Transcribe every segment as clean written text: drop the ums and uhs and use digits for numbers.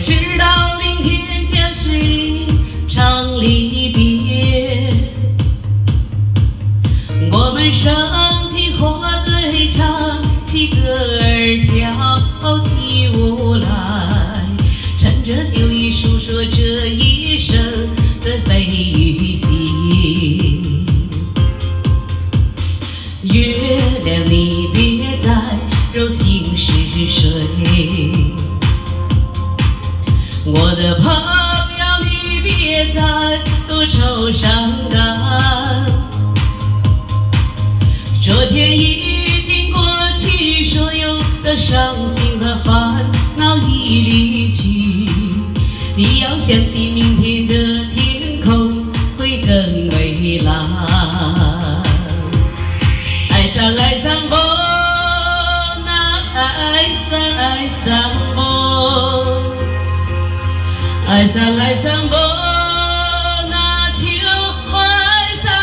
知道明天将是一场离别。我们升起火堆，唱起歌儿，跳起舞来，趁着酒意诉说这一生的悲与喜。月亮，你别再柔情似水，我的朋友，你别再多愁善感。昨天已经过去，所有的伤心和烦恼已离去。你要相信明天的天空会更蔚蓝。爱上爱上梦，爱上爱上梦，爱上爱上梦，那就爱上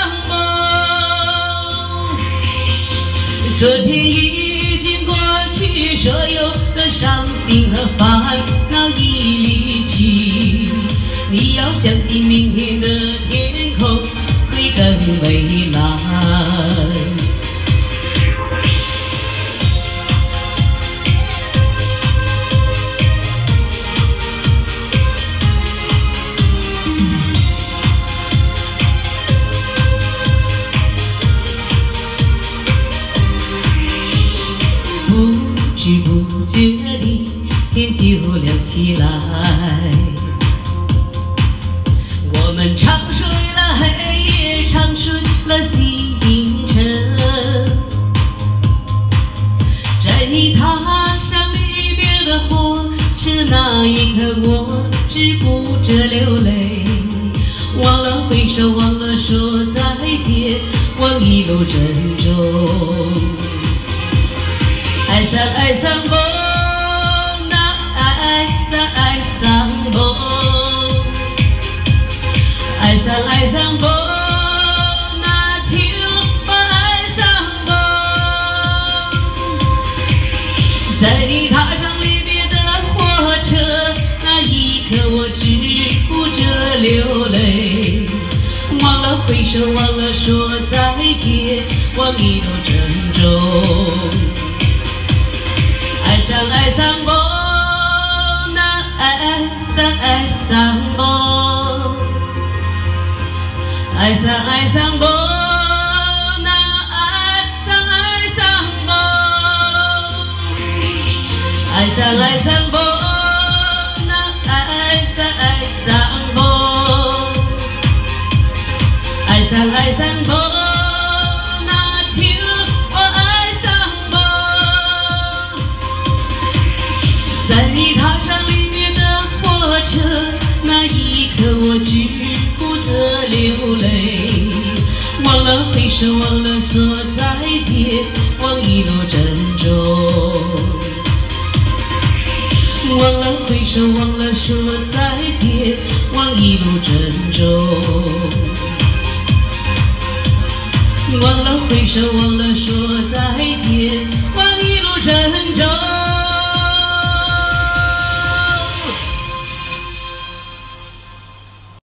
梦。昨天已经过去，所有的伤心和烦恼已离去。你要相信明天的天空会更蔚蓝。不知不觉地，天就亮起来。我们长睡了黑夜，长睡了星辰。在你踏上离别的火车那一刻，我止不住流泪。忘了挥手，忘了说再见，忘一路珍重。爱上爱上梦，爱上爱上梦，爱上爱上梦，那就爱上梦。在你踏上离别的火车那一刻，我止不住流泪。忘了挥手，忘了说再见，忘一路珍重。爱上爱上梦，爱上爱上梦，爱上爱上梦，爱上爱上梦，爱上爱上梦，爱上爱上梦，爱上爱上梦。在你踏上离别的火车那一刻，我止不住流泪。忘了挥手，忘了说再见，忘一路珍重。忘了挥手，忘了说再见，忘一路珍重。忘了挥手，忘了说再见，忘一路珍重。